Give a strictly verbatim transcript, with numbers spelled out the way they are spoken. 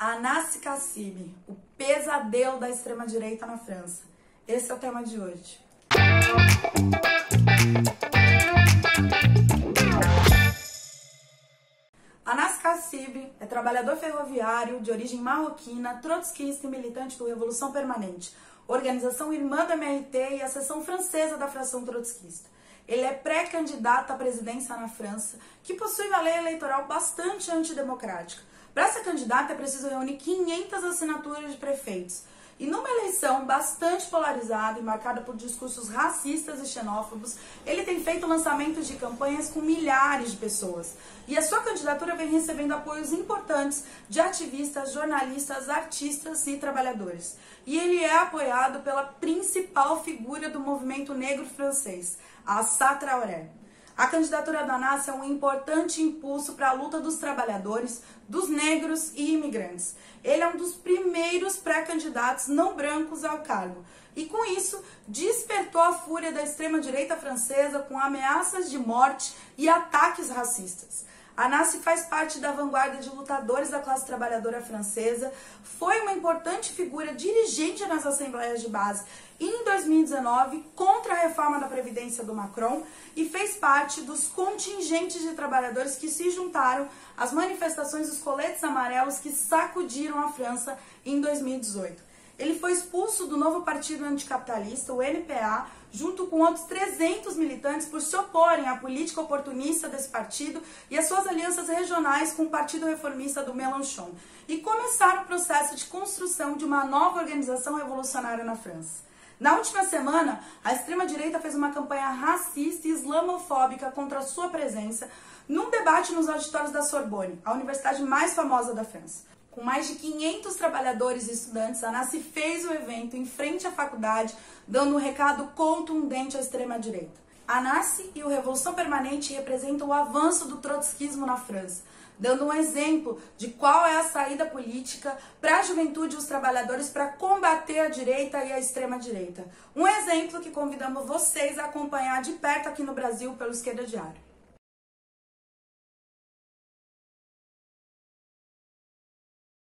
Anas Kassib, o pesadelo da extrema-direita na França. Esse é o tema de hoje. Anas Kassib é trabalhador ferroviário de origem marroquina, trotskista e militante do Revolução Permanente, organização irmã da M R T e a seção francesa da fração trotskista. Ele é pré-candidato à presidência na França, que possui uma lei eleitoral bastante antidemocrática. Para ser candidato é preciso reunir quinhentas assinaturas de prefeitos. E numa eleição bastante polarizada e marcada por discursos racistas e xenófobos, ele tem feito lançamentos de campanhas com milhares de pessoas. E a sua candidatura vem recebendo apoios importantes de ativistas, jornalistas, artistas e trabalhadores. E ele é apoiado pela principal figura do movimento negro francês, Assa Traoré. A candidatura da Anas é um importante impulso para a luta dos trabalhadores, dos negros e imigrantes. Ele é um dos primeiros pré-candidatos não brancos ao cargo e, com isso, despertou a fúria da extrema-direita francesa com ameaças de morte e ataques racistas. Anas faz parte da vanguarda de lutadores da classe trabalhadora francesa, foi uma importante figura dirigente nas assembleias de base em dois mil e dezenove contra a reforma da Previdência do Macron e fez parte dos contingentes de trabalhadores que se juntaram às manifestações dos coletes amarelos que sacudiram a França em dois mil e dezoito. Ele foi expulso do novo partido anticapitalista, o N P A, junto com outros trezentos militantes por se oporem à política oportunista desse partido e às suas alianças regionais com o Partido Reformista do Mélenchon, e começaram o processo de construção de uma nova organização revolucionária na França. Na última semana, a extrema-direita fez uma campanha racista e islamofóbica contra a sua presença num debate nos auditórios da Sorbonne, a universidade mais famosa da França. Com mais de quinhentos trabalhadores e estudantes, a Anas fez o evento em frente à faculdade, dando um recado contundente à extrema-direita. A Anas e o Revolução Permanente representam o avanço do trotskismo na França, dando um exemplo de qual é a saída política para a juventude e os trabalhadores para combater a direita e a extrema-direita. Um exemplo que convidamos vocês a acompanhar de perto aqui no Brasil pelo Esquerda Diário.